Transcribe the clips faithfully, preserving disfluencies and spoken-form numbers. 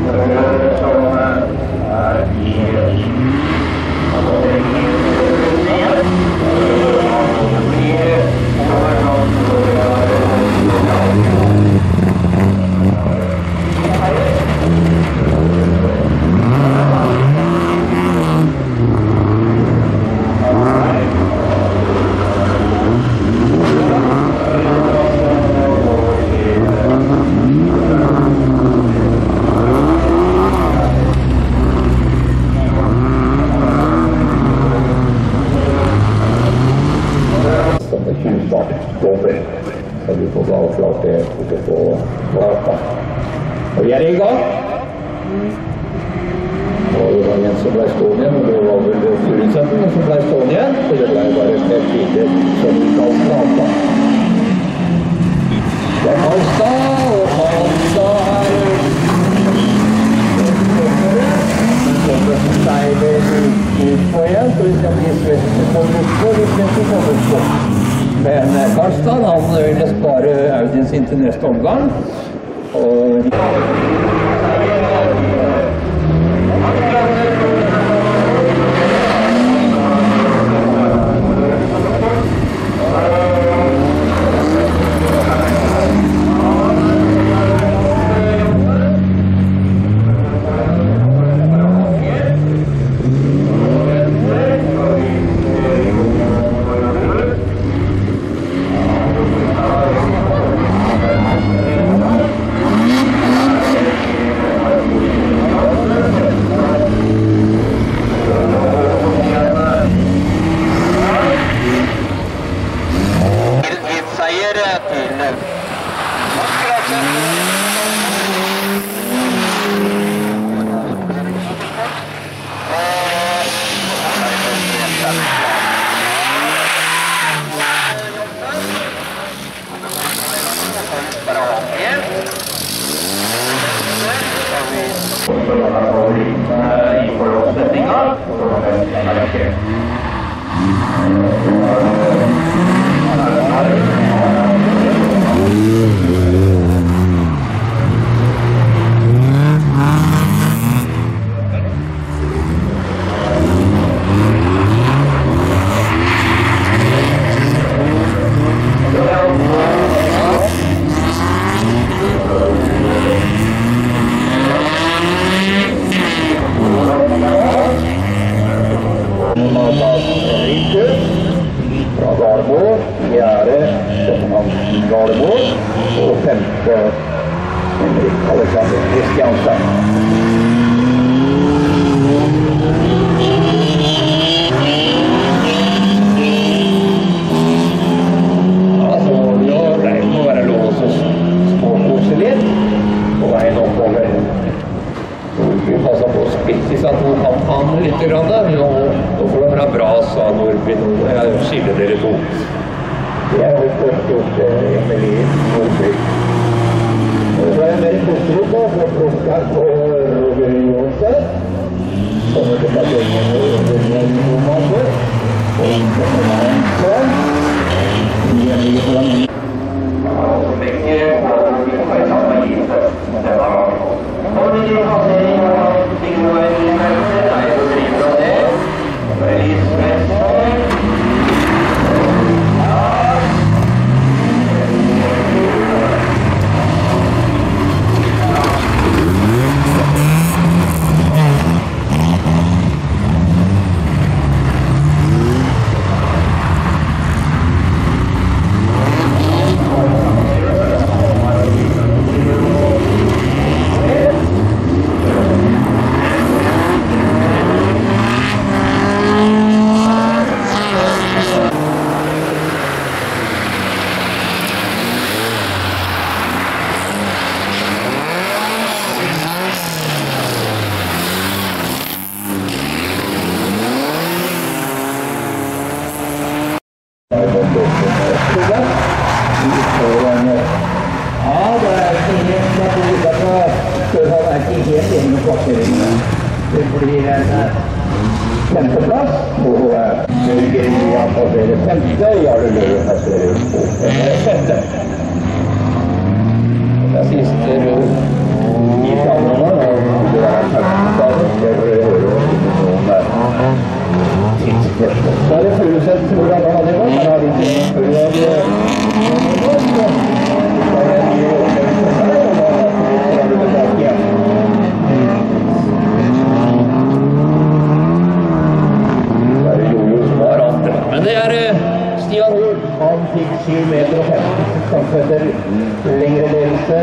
Så du får bare klart det ute på Braka. Og vi er i gang. Og det var en som ble stående igjen, og det var vel Furusetsen som ble stående igjen, så det ble bare et lite som vi kan prate. Det er Karlstad, og Karlstad er så det steiler ut på igjen, så vi skal bli svette på luftå, vi skal ikke komme på. Men Karlstad, han ville spare Audien sin til neste omgang. Og i forholdssetninga, så er det ikke. Fra Gardermoen, fjerde Stefan Gardermoen og femte Henrik Alexander Kristiansen. Altså, ja, det må være lov å småkose litt på veien oppover. Vi passer på å spille så at noen kan ta den litt grann der. Nå får det være bra, sa Nordby. Jeg skiller dere to. Det er jo først gjort Emilie Nordby. Og så er det mer positivt da, for Proskar på Roger Jonsen. Kommer til batongen og Roger Jonsen. Og kommer en sånn. Vi er mye på den. Ja, så begge og vi kommer sammen i først. Det var og vi har det i Sigmund Møte, det er jo driver av det. Og Elisabeth. Det blir en femteplass på Jørgen Johan passerer femte, Jarle Løe passerer på femte. Det er siste i planen. kanskje etter lengre ledelse.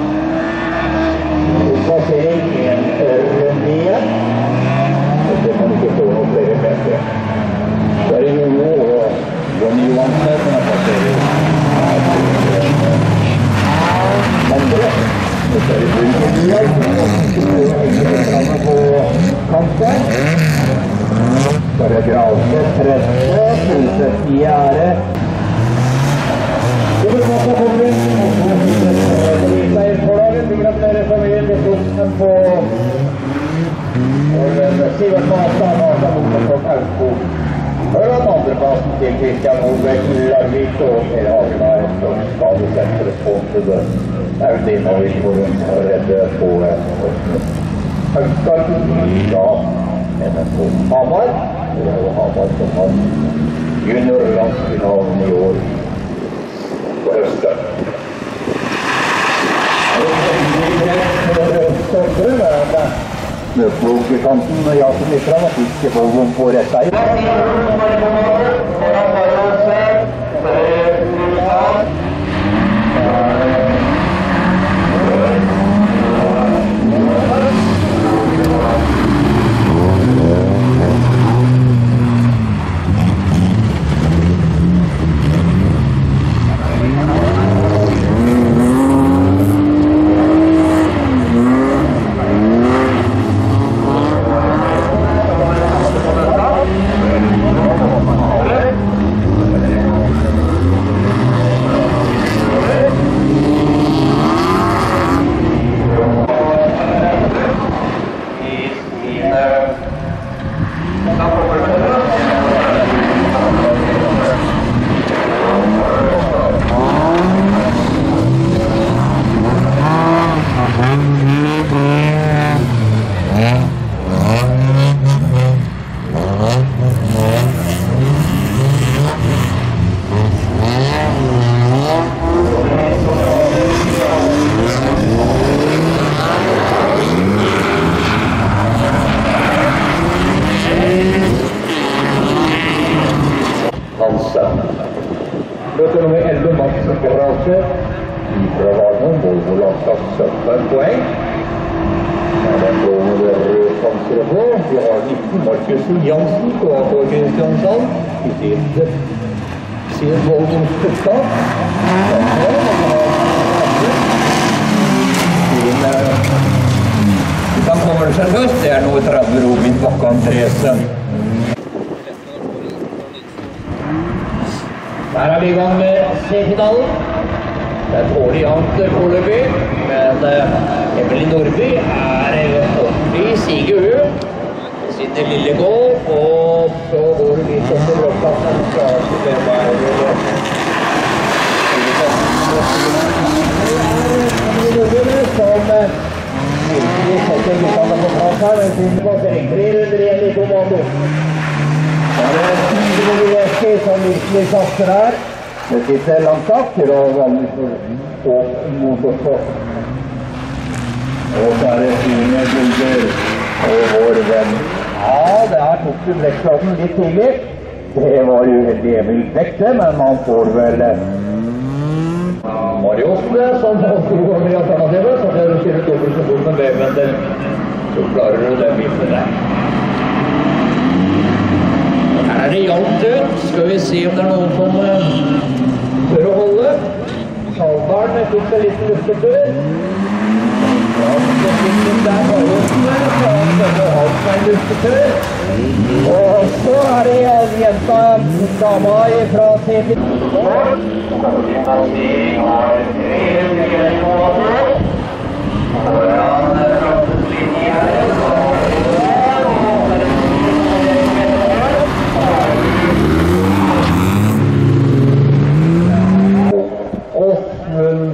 Passering en runde igjen. Dette kan ikke få noe flere meter. Så er det Jono og Jonny Johansen som er passering. Andre. Dette er det Burgenland. Engelskrande på kanten. Så er det Gravseth tredje. Fulseth fjerde. Det blir måte å komme inn. Seier-forlaget. Vi gratulerer familien til Trondsen på Sivert Mata, Marta Moten på Kautsko. Hør at andreplassen til Kristian Holbeck, Larvik og Per Hagenheim som skadesenter på til det. Audinavik for å redde på Haugstad. Ja, N S K Hamar. Det er jo Hamar som har juniorlandsfinalen i år på høsten. Snøplogkanten og Jasen Lytran og fiske Volvoen på rett vei. Løper nummer elleve, Mats Gravseth. Fra Varden, Volvo landslags sytten poeng. Det er den blåne det røde panseret på. Vi har nitten, Markus Jansen på A K Kristiansand. I sin, sin Volvo Stuttgart. Vi kan komme seg først. Det er noe tretti Robin Bakkan Dresen. Her er vi i gang med C-finalen. Det er dårlig jevnt foreløpig, men Emily Nordby er ordentlig siger hun. Sitter lille gå, og så går hun litt opp til brødplassen. Så er det bare som virkelig setter guttene på plass her, men sin passering. Tre runder igjen i kommando. Det er Sindre Viljeski som virkelig satser her. Det sitter langt akter og vanlig for motorsport. Og så er det fine bilder og vår venn. Ja, det her tok du blekkplaten litt tidlig. Det var uheldig Emil Bekte, men man får vel Mariosne som alltid går med alternativet. Så det er du kjører dobbelt så fort med B-venter. Så klarer du den biten der. Her er det jevnt ut. Skal vi se om det er noen som tør å holde. Salvaren fikk seg litt luftetur. Ja, så fikk den der Mariosne. Så han denne Halsveien luftetur. Og så er det en jenta, dama fra T V. Kappinasering har tre hundre foran frontlinjen. Åsmund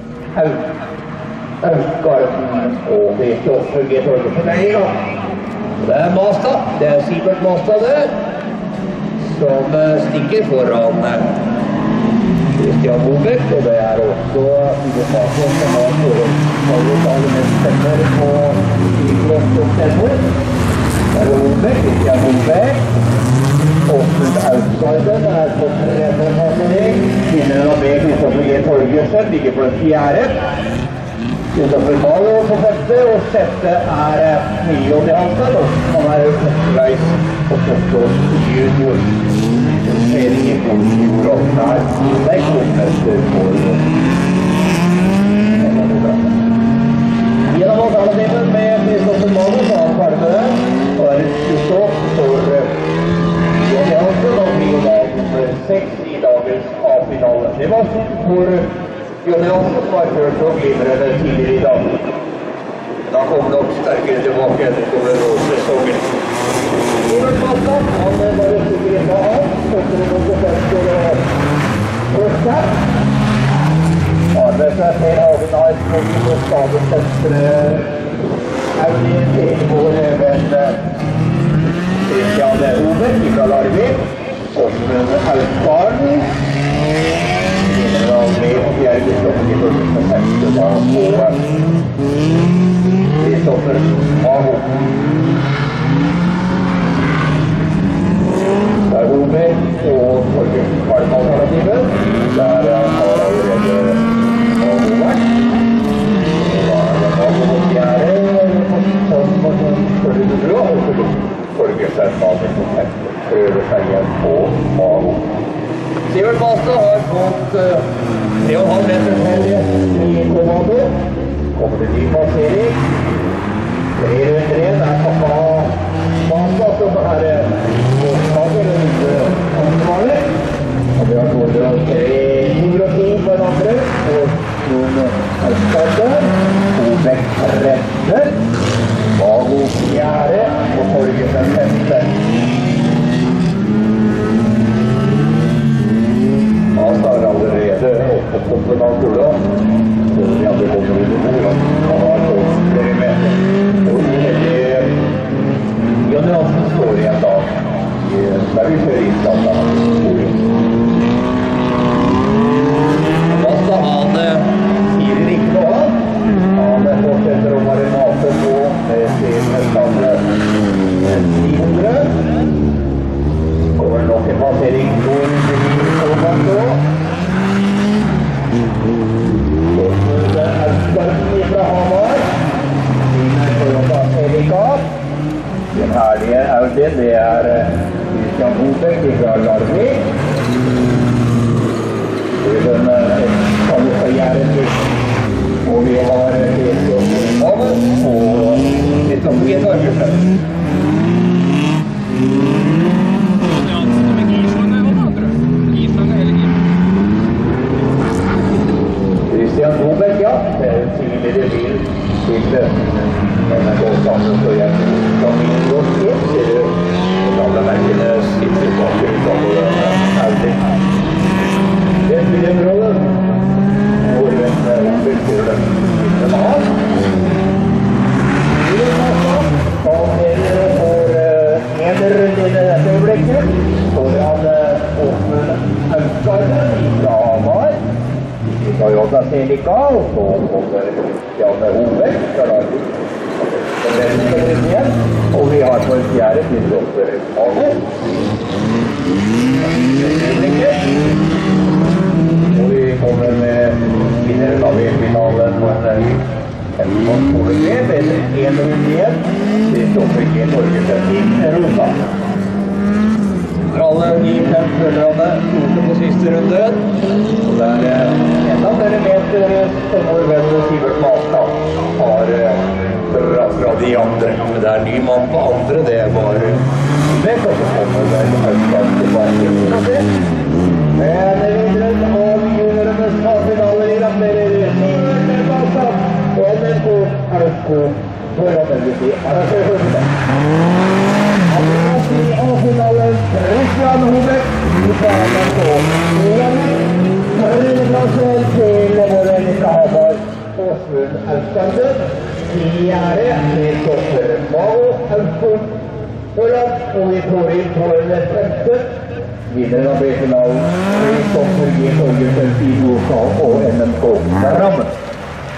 Hausgarden og Kristoffer G. Torgersen er i gang. Det er Masta, det er Sivert Masta det, som stikker foran Kristian Holbeck, og det er også Uwe Martin som har foran alle mest stemmer på Idrott og Stemmer. Det er Holbeck, Kristian Holbeck. Åsmund Ausgarden er på tredje passering. Vinneren av B, Kristoffer G. Torgersen, ligger på den fjerde. Kristoffer Malo på femte, og sjette er Million i Halstad. Han er førstereis på første års junior. Sering i Folkjord og her. Det er konmester for gjennom alternativen med Kristoffer Malo, så han ferdig med det. Og er det stå for Jonny Hansen og blir dag nummer seks i dagens A-finale. Det var stort for Jonny Hansen, som har ført og glimrende tidligere i dag. Da kommer nok sterkere tilbake utover sesongen. Ivert Mattland, han bare stikker inn på av. Først det går til femte og først Arve seg Per Hagen har et problem på skadesenter Audi til vår venn Christian Ober fra Larvik. Åsmund Ausgarden. Vinner av med og fjerde Kristoffer i første med femte da på Kristoffer Maho. Det er Ober og Torgersen Kalm-alternativet. Der har allerede Håvard. Da er det Maho på fjerde, som var sånn første bra, og så Torgersen Maho på femte. Prøver seg igjen på Maho. Sivert Bastad har fått tre og en halv meter selv i kommando. Kommer til ny passering. tre rundt én er pappa Bastad som er båtslager rundt ansvaret. Og vi har to hundre og ti på en andre. Og noen Ausgarden. Obek tredje. Maho fjerde. Og Torgersen femte. Han har allerede oppe på toppen av kula. Så de andre kommer ut i bordet. Han har fått flere meter. Og uheldig Jonny Hansen står igjen da. Der vi kjører Island da. Basta han sier ikke noe han. Han fortsetter å være mate på med sin standard ni hundre. Kommer nok en passering to hundre i kommando. Åsmund Ausgarden fra Hamar. Vinner Toyota Celica. Den herlige Audi, det er Christian Obek fra Larvik. Den kaller seg Gjæren. Og vi har Kristoffer Maho og Kristoffer G. Torgersen. Christian Obek, ja. Det er en tidligere bil til N R K sammen, så jeg kan minne godt inn til alle merkene sitter bak utenfor Audi. Det spiller en rolle. Hvor venn Obek til den siste mann. I den massen, som er for en runde i dette øyeblikket, foran Åsmund Ausgarden fra Hamar. Toyota Celica, og så kommer Christian Obek fra Larvik. Den spiller igjen, og vi har på en fjerde Kristoffer Maho. Og vi kommer med vinneren av E-finalen på en femten-mål med en runde igjen. Kristoffer G. Torgersen i Europa. Alle de fem følgerne gjorde på siste runde. Og det er enda flere meter som vår venn Sivert Mattland har fra, fra de andre. Men det er ny mann på andre, det er bare Obek, og så kommer vel Ausgarden tilbake. Men videre av juniornes A-finaler i rapperer Sivert Mattland og N R K Ausgarden for at det vil si arrangørhøyde. I A-finalen Christian Obek fra N R K. Tredjeplasser til vår venn fra Hamar, Åsmund Ausgarden. Fjerde Kristoffer Maho Ausgarden. Og vi får inn på en femte. Vinneren av B-finalen Kristoffer G. Torgersen i Nordkall og N M K Rammen.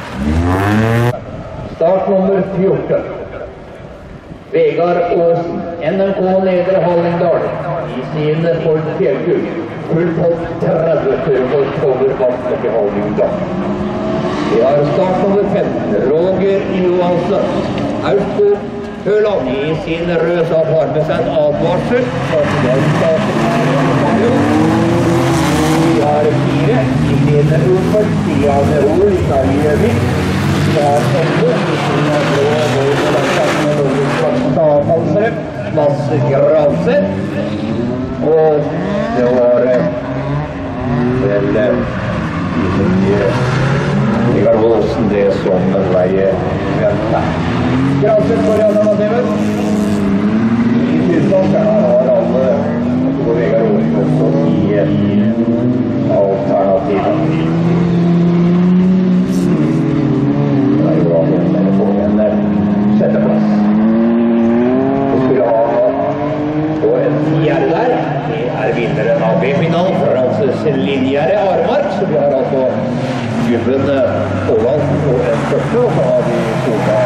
Start nummer fjorten. Vegard Aasen. N M K Nedre Hallingdal i sin Ford Fjellkul. Full pott tredje for Toller Vassnek i Hallingdal. Vi har startnummer femten, Roger Johansen. Auto Høland i sin røde sak har med seg en advarsel. Vi har fire, Helene Ulford, Stian Rol, Italien Gjøvik. Vi har elleve, Kristine Blå, Våg og Landstakene, Norges Svarteste avfallsere, Lasse Gravseth. Og det var vel Vegard Våsen, det som ble ventet. Gravseth for alternativet. I Tyskland har alle på Vegard Våsen også i alternativet. Det er jo bra å få en sjetteplass. Vi skulle ha på en fjerde der. Det er vinneren av B-finalen, Frances Linjære Armark. Så vi har altså gubben Håland på en første, og så har vi Sola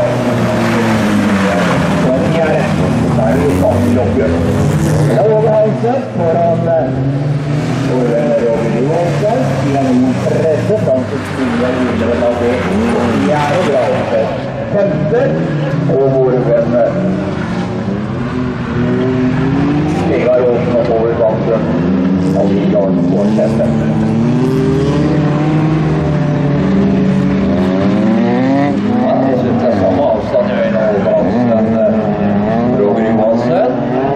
på en fjerde. Så er det jo faktisk oppgjør. Det er Åge Hansen foran Roger Johansen. Vi er noen tredje, Frances Linjære vinneren av B-fjerde Gravseth femte, og våre venner Vegard Våsen og Toller Vassnek av Vegard på sjette. Ja, jeg synes det er samme avstand i øynene av Hansen, Roger Johansen.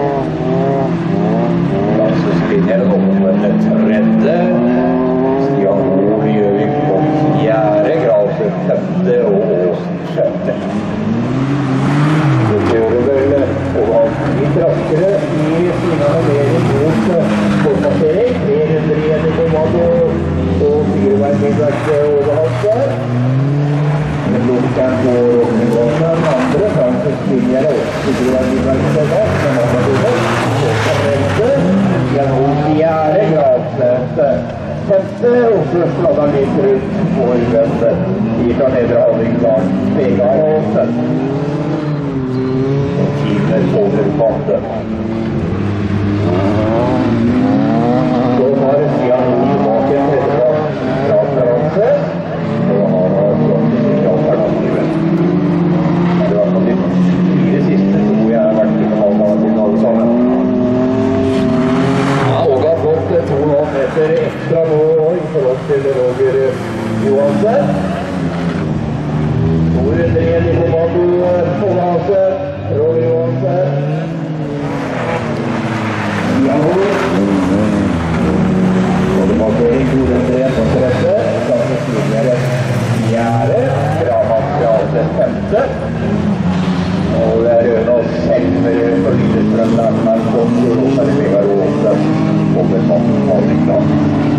Frances Linjære over den tredje. Stian Rol Gjøvik på fjerde, Gravseth femte og Åsen sjette. Det gjør det vel litt raskere i sine levering mot forpassering. tre hundre igjen i kommando og fireveismiddelverk Åge Hansen. Lukkeren på Roger Johansen, andre, Frances Linjære og fireveismiddelverk Åge Hansen. Og tredje, gjennom fjerde, Gravseth femte, og så sladder litt rundt for venstre i fra Nedre Hallingdal, Vegard Hansen. Timer over banen. Så har Stian tilbake en tredjeplass fra Frances, og han har slått i alternativet. Det var på de fire siste to jeg har vært i kanalen alle sammen. Ja, Åge har fått to og en halv meter ekstra nå i forhold til Roger Johansen. to hundre igjen i kommando, Åge Hansen. Roger Johansen. Ja, og det var det i to hundre igjen på tredje. Frances Linjære fjerde. Gravseth Gravseth femte. Og det er Rønås Helmer første strømmen her som Roger Vegard Våsen over Hallingdal.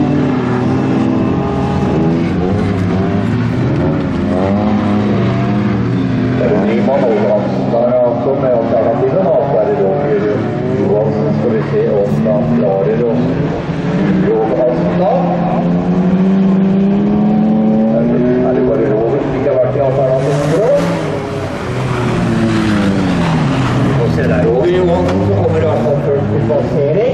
Det er en ny mann over Hansen. Da er altså med alternativet, da er det Roger Johansen. Skal vi se om han klarer å Roger Hansen da. Er det bare Roger som ikke har vært i alternativet bra? Vi får se der Roger Johansen, så kommer det altså først til passering.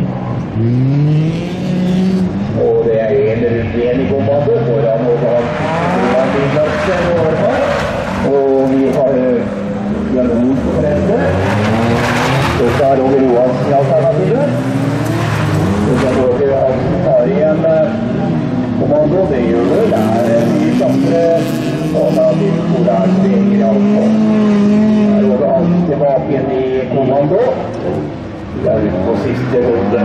Og det er en rundt igjen i kommando foran Åge Hansen. Og vi har gjennom på tredje. Så tar Roger Johansen i alternativet. Så skal Roger Johansen ta igjen kommando. Det gjør det. Det er mye kjappere alternativ hvor det er strenger i altfor. Roger Hansen tilbake igjen i kommando. Det er ute på siste runde.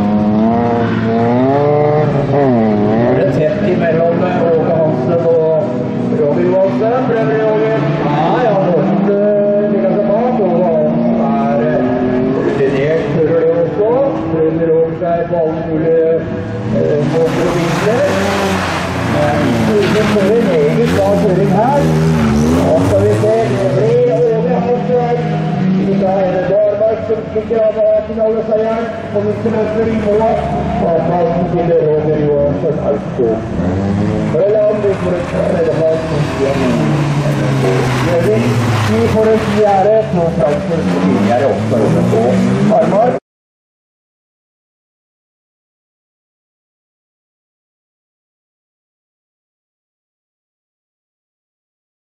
Det er tett imellom Åge Hansen og Roger Johansen. Prøver Roger. Nei, han måtte ligge seg bak. Åge Hansen er rutinert, fører det også. Prøver over seg på alle mulige måter og vinkler. Men Åge fører meget bra kjøring her. Nå skal vi se. Det blir Åge Hansen. Vi tar hele Darmark som stikker av av finaleseieren. På vintermøter i mål. Avplassen til Roger Johansen Auto. For det land vi får et tredjeplass. Gjøvik. I forrest gjerde på Frankfurt linje er det også på Armar.